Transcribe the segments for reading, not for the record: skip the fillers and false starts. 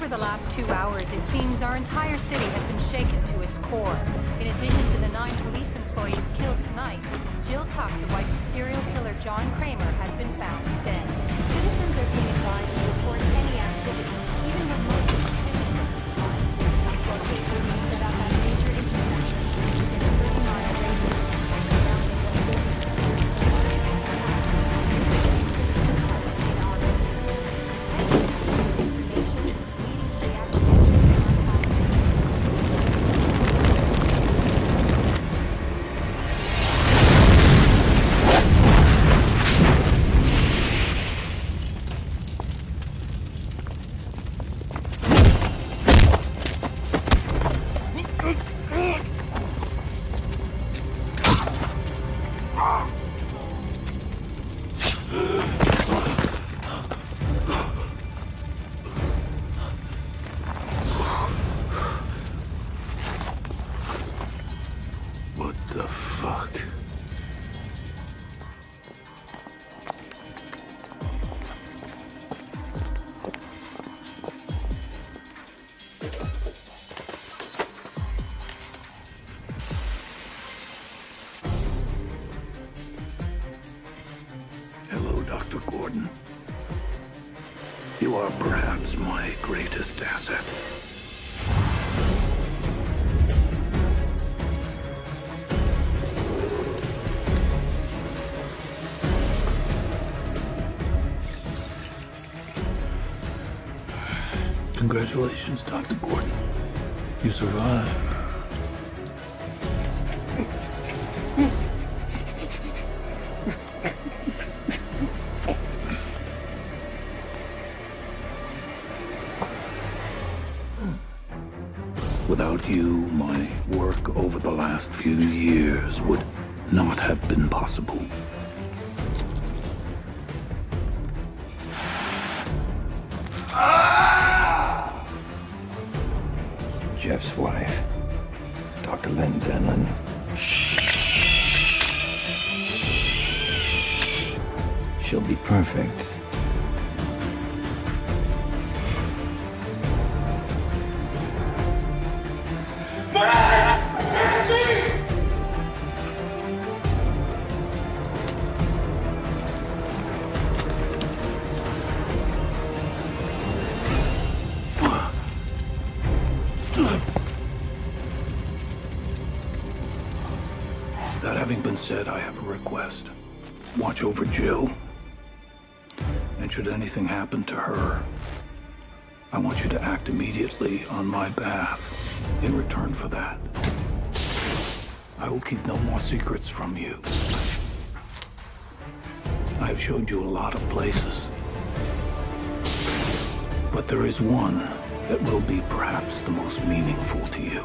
Over the last 2 hours, it seems our entire city has been shaken to its core. In addition to the 9 police employees killed tonight, Jill Tuck, the wife of serial killer John Kramer, has been found dead. Citizens are being advised to report any activity, even when most of the conditions at this time. These locations are set up at major intersections within a 30-mile radius. Dr. Gordon. You are perhaps my greatest asset. Congratulations, Dr. Gordon. You survived. Without you, my work over the last few years would not have been possible. Jeff's wife, Dr. Lynn Denlin. She'll be perfect. That having been said, I have a request. Watch over Jill. And should anything happen to her, I want you to act immediately on my behalf in return for that. I will keep no more secrets from you. I have showed you a lot of places. But there is one that will be perhaps the most meaningful to you.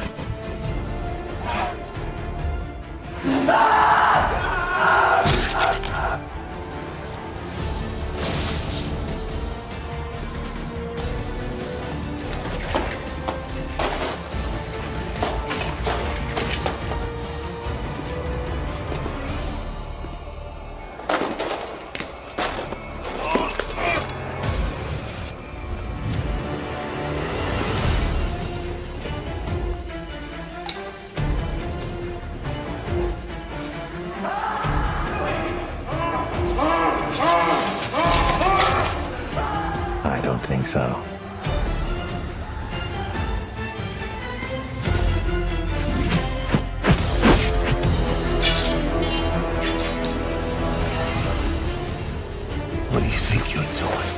I don't think so. What do you think you're doing?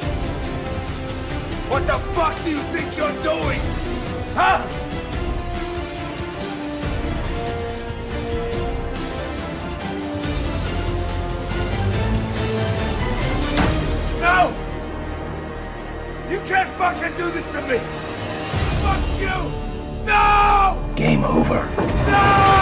What the fuck do you think you're doing? Huh? No! You can't fucking do this to me! Fuck you! No! Game over. No!